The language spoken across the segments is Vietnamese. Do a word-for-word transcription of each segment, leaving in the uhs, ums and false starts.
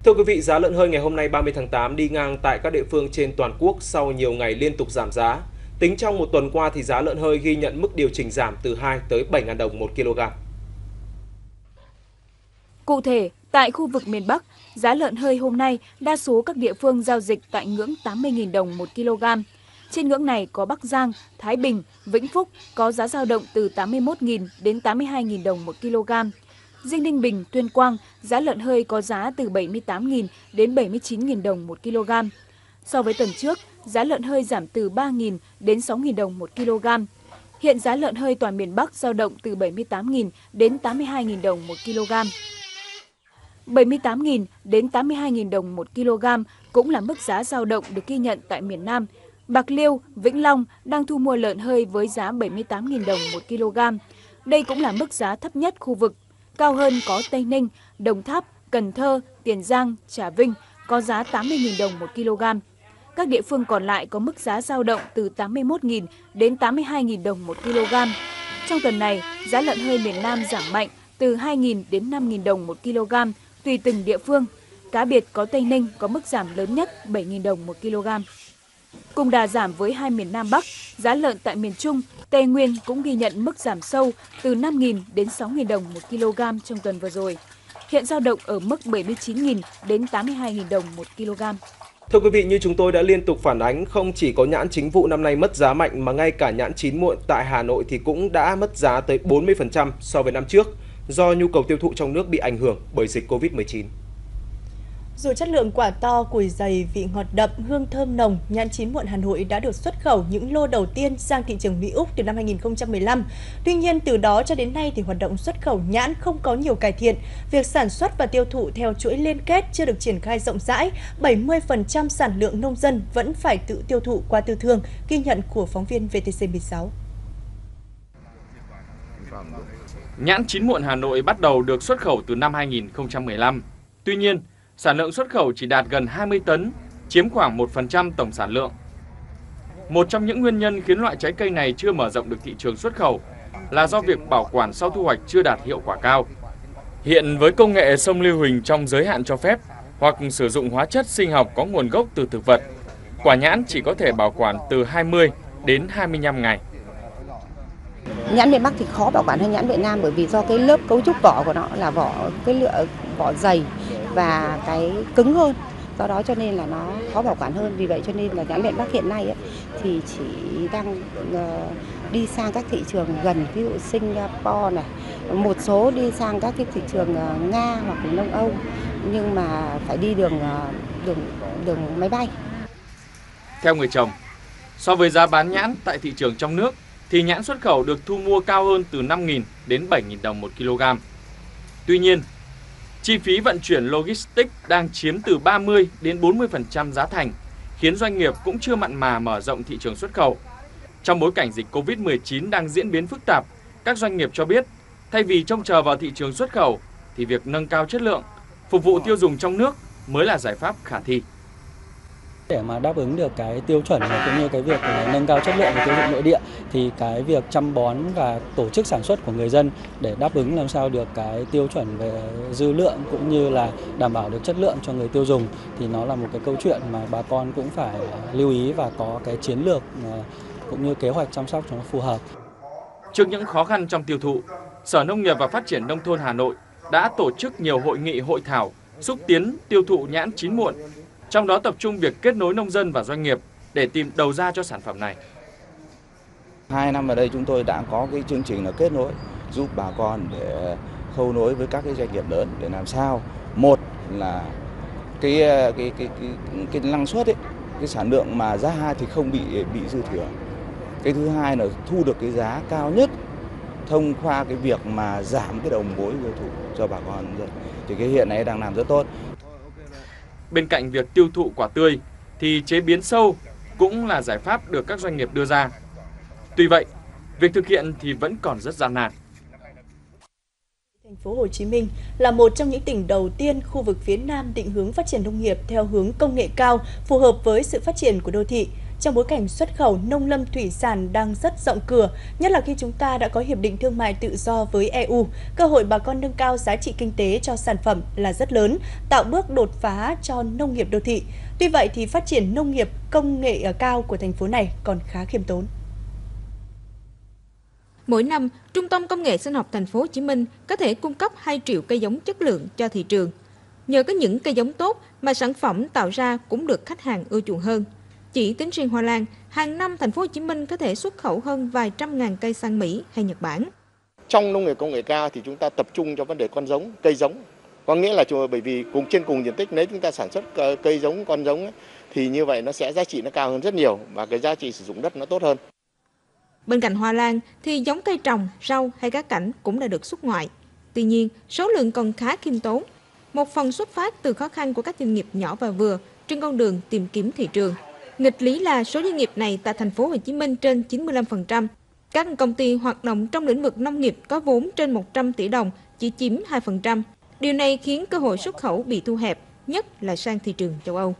Thưa quý vị, giá lợn hơi ngày hôm nay ba mươi tháng tám đi ngang tại các địa phương trên toàn quốc sau nhiều ngày liên tục giảm giá. Tính trong một tuần qua thì giá lợn hơi ghi nhận mức điều chỉnh giảm từ hai tới bảy nghìn đồng một kg. Cụ thể, tại khu vực miền Bắc, giá lợn hơi hôm nay đa số các địa phương giao dịch tại ngưỡng tám mươi nghìn đồng một kg. Trên ngưỡng này có Bắc Giang, Thái Bình, Vĩnh Phúc có giá dao động từ tám mươi mốt nghìn đến tám mươi hai nghìn đồng một kg. Riêng Ninh Bình, Tuyên Quang, giá lợn hơi có giá từ bảy mươi tám nghìn đến bảy mươi chín nghìn đồng một kg. So với tuần trước, giá lợn hơi giảm từ ba nghìn đến sáu nghìn đồng một kg. Hiện giá lợn hơi toàn miền Bắc dao động từ bảy mươi tám nghìn đến tám mươi hai nghìn đồng một kg. bảy mươi tám nghìn đến tám mươi hai nghìn đồng một kg cũng là mức giá dao động được ghi nhận tại miền Nam. Bạc Liêu, Vĩnh Long đang thu mua lợn hơi với giá bảy mươi tám nghìn đồng một kg. Đây cũng là mức giá thấp nhất khu vực. Cao hơn có Tây Ninh, Đồng Tháp, Cần Thơ, Tiền Giang, Trà Vinh có giá tám mươi nghìn đồng một kg. Các địa phương còn lại có mức giá dao động từ tám mươi mốt nghìn đến tám mươi hai nghìn đồng một kg. Trong tuần này, giá lợn hơi miền Nam giảm mạnh từ hai nghìn đến năm nghìn đồng một kg tùy từng địa phương. Cá biệt có Tây Ninh có mức giảm lớn nhất bảy nghìn đồng một kg. Cùng đà giảm với hai miền Nam Bắc, giá lợn tại miền Trung, Tây Nguyên cũng ghi nhận mức giảm sâu từ năm nghìn đến sáu nghìn đồng một kg trong tuần vừa rồi. Hiện dao động ở mức bảy mươi chín nghìn đến tám mươi hai nghìn đồng một kg. Thưa quý vị, như chúng tôi đã liên tục phản ánh, không chỉ có nhãn chính vụ năm nay mất giá mạnh mà ngay cả nhãn chín muộn tại Hà Nội thì cũng đã mất giá tới bốn mươi phần trăm so với năm trước do nhu cầu tiêu thụ trong nước bị ảnh hưởng bởi dịch Covid mười chín. Dù chất lượng quả to, củi dày, vị ngọt đậm, hương thơm nồng, nhãn chín muộn Hà Nội đã được xuất khẩu những lô đầu tiên sang thị trường Mỹ Úc từ năm hai nghìn không trăm mười lăm. Tuy nhiên, từ đó cho đến nay thì hoạt động xuất khẩu nhãn không có nhiều cải thiện. Việc sản xuất và tiêu thụ theo chuỗi liên kết chưa được triển khai rộng rãi, bảy mươi phần trăm sản lượng nông dân vẫn phải tự tiêu thụ qua tư thương, ghi nhận của phóng viên vê tê xê mười sáu. Nhãn chín muộn Hà Nội bắt đầu được xuất khẩu từ năm hai nghìn không trăm mười lăm. Tuy nhiên, sản lượng xuất khẩu chỉ đạt gần hai mươi tấn, chiếm khoảng một phần trăm tổng sản lượng. Một trong những nguyên nhân khiến loại trái cây này chưa mở rộng được thị trường xuất khẩu là do việc bảo quản sau thu hoạch chưa đạt hiệu quả cao. Hiện với công nghệ xông lưu huỳnh trong giới hạn cho phép hoặc sử dụng hóa chất sinh học có nguồn gốc từ thực vật, quả nhãn chỉ có thể bảo quản từ hai mươi đến hai mươi lăm ngày. Nhãn miền Bắc thì khó bảo quản hơn nhãn Việt Nam bởi vì do cái lớp cấu trúc vỏ của nó là vỏ cái lựa vỏ dày và cái cứng hơn, do đó cho nên là nó khó bảo quản hơn. Vì vậy cho nên là nhãn miền Bắc hiện nay ấy, thì chỉ đang uh, đi sang các thị trường gần, ví dụ Singapore này, một số đi sang các cái thị trường uh, Nga hoặc là Đông Âu, nhưng mà phải đi đường uh, đường đường máy bay. Theo người trồng, so với giá bán nhãn tại thị trường trong nước thì nhãn xuất khẩu được thu mua cao hơn từ năm nghìn đến bảy nghìn đồng một kg. Tuy nhiên, chi phí vận chuyển logistics đang chiếm từ ba mươi đến bốn mươi phần trăm giá thành, khiến doanh nghiệp cũng chưa mặn mà mở rộng thị trường xuất khẩu. Trong bối cảnh dịch Covid mười chín đang diễn biến phức tạp, các doanh nghiệp cho biết, thay vì trông chờ vào thị trường xuất khẩu, thì việc nâng cao chất lượng, phục vụ tiêu dùng trong nước mới là giải pháp khả thi. Để mà đáp ứng được cái tiêu chuẩn cũng như cái việc nâng cao chất lượng và tiêu thụ nội địa thì cái việc chăm bón và tổ chức sản xuất của người dân để đáp ứng làm sao được cái tiêu chuẩn về dư lượng cũng như là đảm bảo được chất lượng cho người tiêu dùng thì nó là một cái câu chuyện mà bà con cũng phải lưu ý và có cái chiến lược cũng như kế hoạch chăm sóc cho nó phù hợp. Trước những khó khăn trong tiêu thụ, Sở Nông nghiệp và Phát triển Nông thôn Hà Nội đã tổ chức nhiều hội nghị hội thảo xúc tiến tiêu thụ nhãn chín muộn, trong đó tập trung việc kết nối nông dân và doanh nghiệp để tìm đầu ra cho sản phẩm này. Hai năm ở đây chúng tôi đã có cái chương trình là kết nối giúp bà con để khâu nối với các cái doanh nghiệp lớn để làm sao một là cái cái cái cái, cái năng suất ấy, cái sản lượng mà ra thì không bị bị dư thừa. Cái thứ hai là thu được cái giá cao nhất thông qua cái việc mà giảm cái đầu mối tiêu thụ cho bà con dân. Thì cái hiện nay đang làm rất tốt. Bên cạnh việc tiêu thụ quả tươi thì chế biến sâu cũng là giải pháp được các doanh nghiệp đưa ra. Tuy vậy, việc thực hiện thì vẫn còn rất gian nan. Thành phố Hồ Chí Minh là một trong những tỉnh đầu tiên khu vực phía Nam định hướng phát triển nông nghiệp theo hướng công nghệ cao, phù hợp với sự phát triển của đô thị. trong bối cảnh xuất khẩu nông lâm thủy sản đang rất rộng cửa, nhất là khi chúng ta đã có hiệp định thương mại tự do với e u, cơ hội bà con nâng cao giá trị kinh tế cho sản phẩm là rất lớn, tạo bước đột phá cho nông nghiệp đô thị. Tuy vậy thì phát triển nông nghiệp công nghệ cao của thành phố này còn khá khiêm tốn. Mỗi năm, Trung tâm Công nghệ Sinh học Thành phố Hồ Chí Minh có thể cung cấp hai triệu cây giống chất lượng cho thị trường. Nhờ có những cây giống tốt mà sản phẩm tạo ra cũng được khách hàng ưa chuộng hơn. Chỉ tính riêng hoa lan, hàng năm Thành phố Hồ Chí Minh có thể xuất khẩu hơn vài trăm ngàn cây sang Mỹ hay Nhật Bản. Trong nông nghiệp công nghệ cao thì chúng ta tập trung cho vấn đề con giống, cây giống. Có nghĩa là bởi vì cùng trên cùng diện tích nếu chúng ta sản xuất cây giống, con giống ấy, thì như vậy nó sẽ giá trị nó cao hơn rất nhiều và cái giá trị sử dụng đất nó tốt hơn. Bên cạnh hoa lan thì giống cây trồng, rau hay cá cảnh cũng đã được xuất ngoại. Tuy nhiên, số lượng còn khá khiêm tốn. Một phần xuất phát từ khó khăn của các doanh nghiệp nhỏ và vừa trên con đường tìm kiếm thị trường. Nghịch lý là số doanh nghiệp này tại Thành phố Hồ Chí Minh trên chín mươi lăm phần trăm. Các công ty hoạt động trong lĩnh vực nông nghiệp có vốn trên một trăm tỷ đồng chỉ chiếm hai phần trăm. Điều này khiến cơ hội xuất khẩu bị thu hẹp, nhất là sang thị trường châu Âu.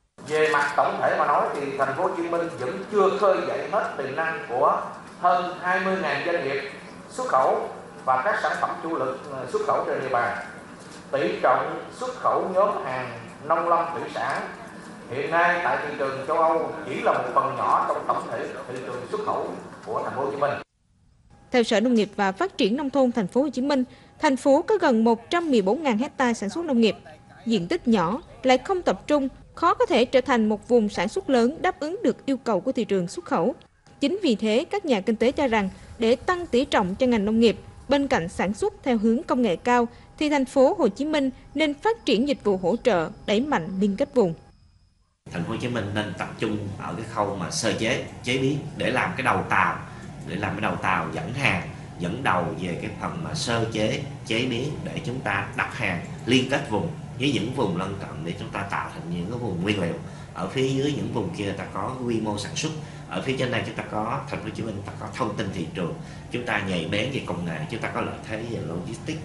Về mặt tổng thể mà nói thì Thành phố Hồ Chí Minh vẫn chưa khơi dậy hết tiềm năng của hơn hai mươi nghìn doanh nghiệp xuất khẩu và các sản phẩm chủ lực xuất khẩu trên địa bàn. Tỷ trọng xuất khẩu nhóm hàng nông lâm thủy sản hiện nay tại thị trường châu Âu chỉ là một phần nhỏ trong tổng thể thị trường xuất khẩu của Thành phố Hồ Chí Minh. Theo Sở Nông nghiệp và Phát triển nông thôn Thành phố Hồ Chí Minh, thành phố có gần một trăm mười bốn nghìn héc ta sản xuất nông nghiệp. Diện tích nhỏ lại không tập trung, khó có thể trở thành một vùng sản xuất lớn đáp ứng được yêu cầu của thị trường xuất khẩu. Chính vì thế, các nhà kinh tế cho rằng để tăng tỷ trọng cho ngành nông nghiệp, bên cạnh sản xuất theo hướng công nghệ cao, thì Thành phố Hồ Chí Minh nên phát triển dịch vụ hỗ trợ, đẩy mạnh liên kết vùng. Thành phố Hồ Chí Minh nên tập trung ở cái khâu mà sơ chế, chế biến để làm cái đầu tàu, để làm cái đầu tàu dẫn hàng, dẫn đầu về cái phần mà sơ chế, chế biến để chúng ta đặt hàng liên kết vùng với những vùng lân cận để chúng ta tạo thành những cái vùng nguyên liệu. Ở phía dưới những vùng kia ta có quy mô sản xuất, ở phía trên này chúng ta có Thành phố Hồ Chí Minh ta có thông tin thị trường, chúng ta nhạy bén về công nghệ, chúng ta có lợi thế về logistics.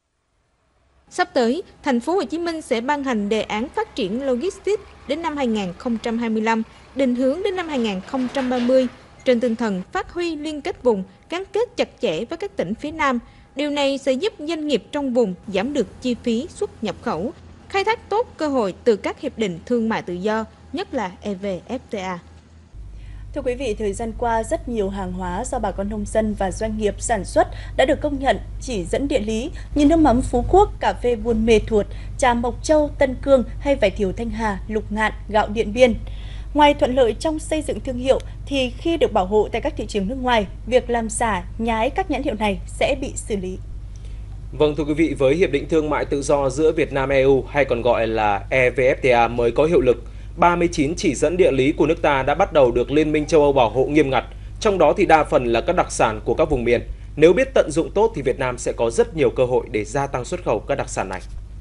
Sắp tới, Thành phố Hồ Chí Minh sẽ ban hành đề án phát triển logistics đến năm hai nghìn không trăm hai mươi lăm, định hướng đến năm hai nghìn không trăm ba mươi, trên tinh thần phát huy liên kết vùng, gắn kết chặt chẽ với các tỉnh phía Nam. Điều này sẽ giúp doanh nghiệp trong vùng giảm được chi phí xuất nhập khẩu, khai thác tốt cơ hội từ các hiệp định thương mại tự do, nhất là e vê ép tê a. Thưa quý vị, thời gian qua, rất nhiều hàng hóa do bà con nông dân và doanh nghiệp sản xuất đã được công nhận chỉ dẫn địa lý như nước mắm Phú Quốc, cà phê Buôn Mê Thuột, trà Mộc Châu, Tân Cương hay vải thiều Thanh Hà, Lục Ngạn, gạo Điện Biên. Ngoài thuận lợi trong xây dựng thương hiệu, thì khi được bảo hộ tại các thị trường nước ngoài, việc làm giả, nhái các nhãn hiệu này sẽ bị xử lý. Vâng thưa quý vị, với Hiệp định Thương mại Tự do giữa Việt Nam e u hay còn gọi là e vê ép tê a mới có hiệu lực, ba mươi chín chỉ dẫn địa lý của nước ta đã bắt đầu được Liên minh châu Âu bảo hộ nghiêm ngặt, trong đó thì đa phần là các đặc sản của các vùng miền. Nếu biết tận dụng tốt thì Việt Nam sẽ có rất nhiều cơ hội để gia tăng xuất khẩu các đặc sản này.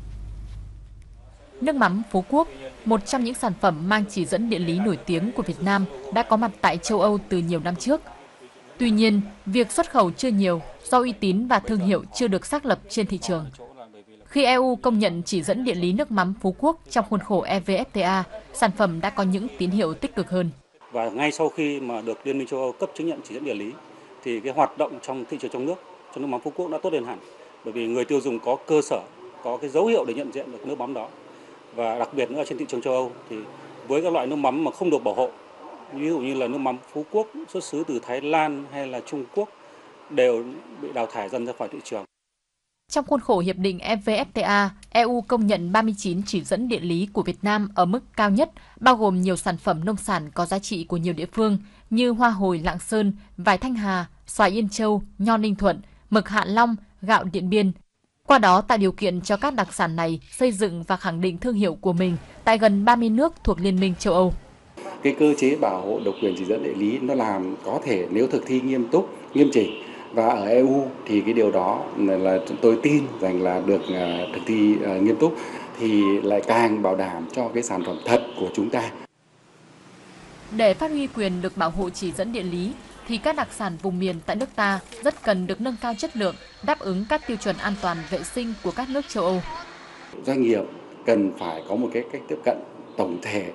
Nước mắm Phú Quốc, một trong những sản phẩm mang chỉ dẫn địa lý nổi tiếng của Việt Nam, đã có mặt tại châu Âu từ nhiều năm trước. Tuy nhiên, việc xuất khẩu chưa nhiều do uy tín và thương hiệu chưa được xác lập trên thị trường. Khi e u công nhận chỉ dẫn địa lý nước mắm Phú Quốc trong khuôn khổ e vê ép tê a, sản phẩm đã có những tín hiệu tích cực hơn. Và ngay sau khi mà được Liên minh châu Âu cấp chứng nhận chỉ dẫn địa lý, thì cái hoạt động trong thị trường trong nước, trong nước mắm Phú Quốc đã tốt lên hẳn. Bởi vì người tiêu dùng có cơ sở, có cái dấu hiệu để nhận diện được nước mắm đó. Và đặc biệt nữa trên thị trường châu Âu thì với các loại nước mắm mà không được bảo hộ, ví dụ như là nước mắm Phú Quốc xuất xứ từ Thái Lan hay là Trung Quốc, đều bị đào thải dần ra khỏi thị trường. Trong khuôn khổ hiệp định e vê ép tê a, e u công nhận ba mươi chín chỉ dẫn địa lý của Việt Nam ở mức cao nhất, bao gồm nhiều sản phẩm nông sản có giá trị của nhiều địa phương như hoa hồi Lạng Sơn, vải Thanh Hà, xoài Yên Châu, nho Ninh Thuận, mực Hạ Long, gạo Điện Biên. Qua đó tạo điều kiện cho các đặc sản này xây dựng và khẳng định thương hiệu của mình tại gần ba mươi nước thuộc Liên minh châu Âu. Cái cơ chế bảo hộ độc quyền chỉ dẫn địa lý nó làm có thể nếu thực thi nghiêm túc, nghiêm chỉnh. Và ở e u thì cái điều đó là tôi tin rằng là được thực thi nghiêm túc thì lại càng bảo đảm cho cái sản phẩm thật của chúng ta. Để phát huy quyền được bảo hộ chỉ dẫn địa lý thì các đặc sản vùng miền tại nước ta rất cần được nâng cao chất lượng, đáp ứng các tiêu chuẩn an toàn vệ sinh của các nước châu Âu. Doanh nghiệp cần phải có một cái cách tiếp cận tổng thể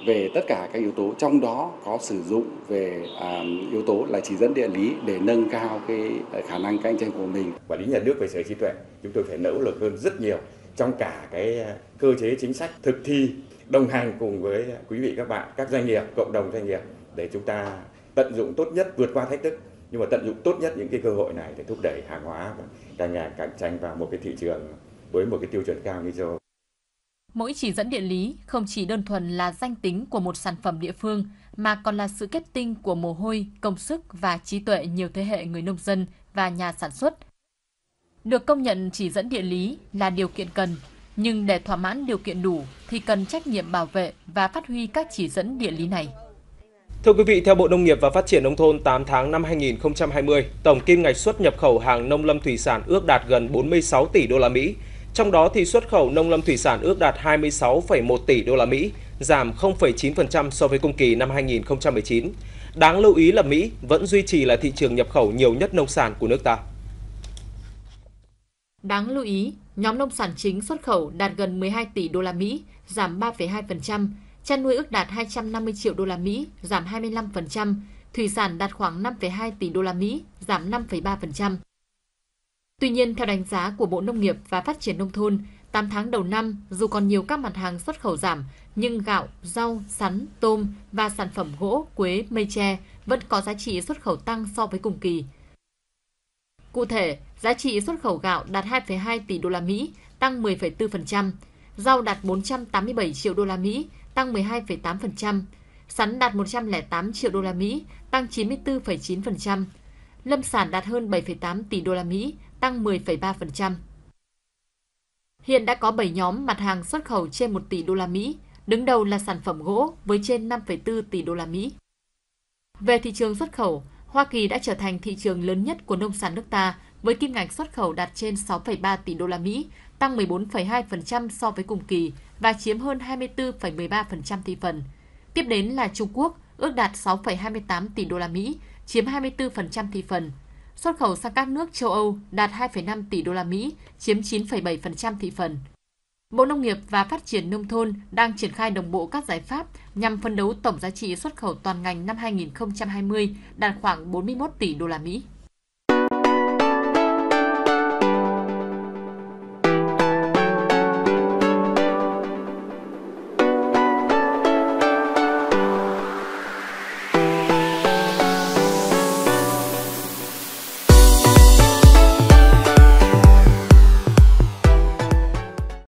về tất cả các yếu tố, trong đó có sử dụng về à, yếu tố là chỉ dẫn địa lý để nâng cao cái khả năng cạnh tranh của mình. Quản lý nhà nước về sở hữu trí tuệ, chúng tôi phải nỗ lực hơn rất nhiều trong cả cái cơ chế chính sách thực thi, đồng hành cùng với quý vị các bạn, các doanh nghiệp, cộng đồng doanh nghiệp để chúng ta tận dụng tốt nhất, vượt qua thách thức, nhưng mà tận dụng tốt nhất những cái cơ hội này để thúc đẩy hàng hóa và càng ngày cạnh tranh vào một cái thị trường với một cái tiêu chuẩn cao như châu Âu. Mỗi chỉ dẫn địa lý không chỉ đơn thuần là danh tính của một sản phẩm địa phương, mà còn là sự kết tinh của mồ hôi, công sức và trí tuệ nhiều thế hệ người nông dân và nhà sản xuất. Được công nhận chỉ dẫn địa lý là điều kiện cần, nhưng để thỏa mãn điều kiện đủ thì cần trách nhiệm bảo vệ và phát huy các chỉ dẫn địa lý này. Thưa quý vị, theo Bộ Nông nghiệp và Phát triển Nông thôn, tám tháng năm hai nghìn không trăm hai mươi, tổng kim ngạch xuất nhập khẩu hàng nông lâm thủy sản ước đạt gần bốn mươi sáu tỷ đô la Mỹ. Trong đó thì xuất khẩu nông lâm thủy sản ước đạt hai mươi sáu phẩy một tỷ đô la Mỹ, giảm không phẩy chín phần trăm so với cùng kỳ năm hai nghìn không trăm mười chín. Đáng lưu ý là Mỹ vẫn duy trì là thị trường nhập khẩu nhiều nhất nông sản của nước ta. Đáng lưu ý, nhóm nông sản chính xuất khẩu đạt gần mười hai tỷ đô la Mỹ, giảm ba phẩy hai phần trăm, chăn nuôi ước đạt hai trăm năm mươi triệu đô la Mỹ, giảm hai mươi lăm phần trăm, thủy sản đạt khoảng năm phẩy hai tỷ đô la Mỹ, giảm năm phẩy ba phần trăm. Tuy nhiên, theo đánh giá của Bộ Nông nghiệp và Phát triển Nông thôn, tám tháng đầu năm, dù còn nhiều các mặt hàng xuất khẩu giảm, nhưng gạo, rau, sắn, tôm và sản phẩm gỗ, quế, mây tre vẫn có giá trị xuất khẩu tăng so với cùng kỳ. Cụ thể, giá trị xuất khẩu gạo đạt hai phẩy hai tỷ đô la Mỹ, tăng mười phẩy bốn phần trăm, rau đạt bốn trăm tám mươi bảy triệu đô la Mỹ, tăng mười hai phẩy tám phần trăm, sắn đạt một trăm lẻ tám triệu đô la Mỹ, tăng chín mươi tư phẩy chín phần trăm, lâm sản đạt hơn bảy phẩy tám tỷ đô la Mỹ, tăng mười phẩy ba phần trăm. Hiện đã có bảy nhóm mặt hàng xuất khẩu trên một tỷ đô la Mỹ, đứng đầu là sản phẩm gỗ với trên năm phẩy bốn tỷ đô la Mỹ. Về thị trường xuất khẩu, Hoa Kỳ đã trở thành thị trường lớn nhất của nông sản nước ta với kim ngạch xuất khẩu đạt trên sáu phẩy ba tỷ đô la Mỹ, tăng mười bốn phẩy hai phần trăm so với cùng kỳ và chiếm hơn hai mươi tư phẩy mười ba phần trăm thị phần. Tiếp đến là Trung Quốc, ước đạt sáu phẩy hai mươi tám tỷ đô la Mỹ, chiếm hai mươi tư phần trăm thị phần. Xuất khẩu sang các nước châu Âu đạt hai phẩy năm tỷ đô la Mỹ, chiếm chín phẩy bảy phần trăm thị phần. Bộ Nông nghiệp và Phát triển Nông thôn đang triển khai đồng bộ các giải pháp nhằm phấn đấu tổng giá trị xuất khẩu toàn ngành năm hai nghìn không trăm hai mươi đạt khoảng bốn mươi mốt tỷ đô la Mỹ.